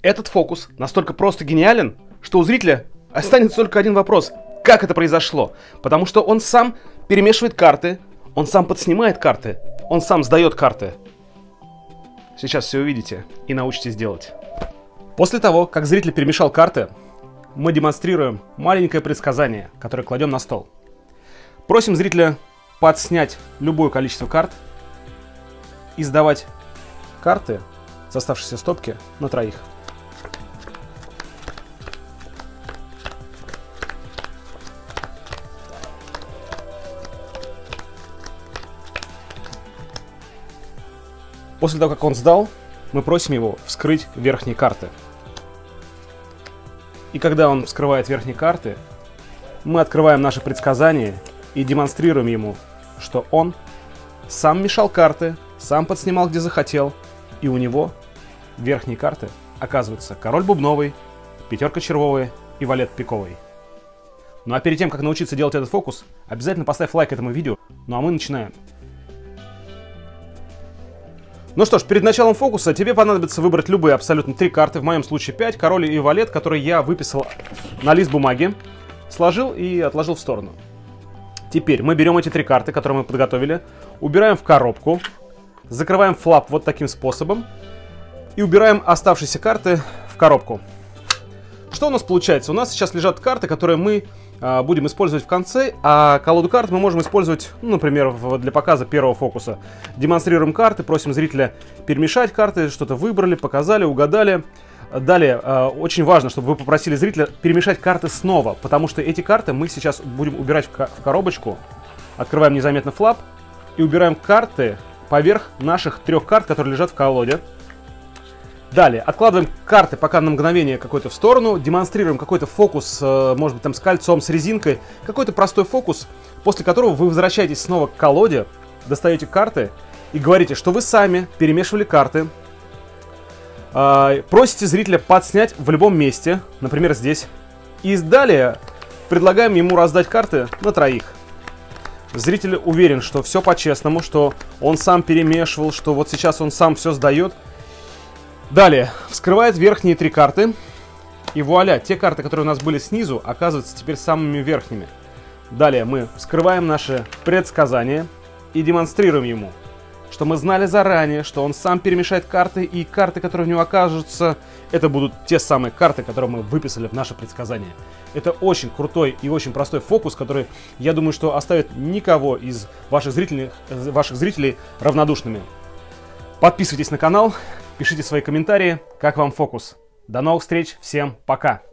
Этот фокус настолько просто гениален, что у зрителя останется только один вопрос. Как это произошло? Потому что он сам перемешивает карты, он сам подснимает карты, он сам сдает карты. Сейчас все увидите и научитесь делать. После того, как зритель перемешал карты, мы демонстрируем маленькое предсказание, которое кладем на стол. Просим зрителя подснять любое количество карт и сдавать карты с оставшейся стопки на троих. После того, как он сдал, мы просим его вскрыть верхние карты. И когда он вскрывает верхние карты, мы открываем наше предсказание и демонстрируем ему, что он сам мешал карты, сам подснимал, где захотел, и у него верхние карты оказываются король бубновый, пятерка червовая и валет пиковый. Ну а перед тем, как научиться делать этот фокус, обязательно поставь лайк этому видео. Ну а мы начинаем. Ну что ж, перед началом фокуса тебе понадобится выбрать любые абсолютно 3 карты, в моем случае 5, король и валет, которые я выписал на лист бумаги, сложил и отложил в сторону. Теперь мы берем эти 3 карты, которые мы подготовили, убираем в коробку, закрываем флап вот таким способом и убираем оставшиеся карты в коробку. Что у нас получается? У нас сейчас лежат карты, которые мы будем использовать в конце, а колоду карт мы можем использовать, ну, например, для показа первого фокуса. Демонстрируем карты, просим зрителя перемешать карты, что-то выбрали, показали, угадали. Далее, очень важно, чтобы вы попросили зрителя перемешать карты снова, потому что эти карты мы сейчас будем убирать в коробочку. Открываем незаметно флап и убираем карты поверх наших 3 карт, которые лежат в колоде. Далее, откладываем карты пока на мгновение какой-то в сторону, демонстрируем какой-то фокус, может быть там с кольцом, с резинкой, какой-то простой фокус, после которого вы возвращаетесь снова к колоде, достаете карты и говорите, что вы сами перемешивали карты, просите зрителя подснять в любом месте, например здесь, и далее предлагаем ему раздать карты на троих. Зритель уверен, что все по-честному, что он сам перемешивал, что вот сейчас он сам все сдает. Далее, вскрывает верхние 3 карты, и вуаля, те карты, которые у нас были снизу, оказываются теперь самыми верхними. Далее мы вскрываем наше предсказание и демонстрируем ему, что мы знали заранее, что он сам перемешает карты, и карты, которые у него окажутся, это будут те самые карты, которые мы выписали в наше предсказание. Это очень крутой и очень простой фокус, который, я думаю, что оставит никого из ваших зрителей равнодушными. Подписывайтесь на канал. Пишите свои комментарии, как вам фокус. До новых встреч, всем пока!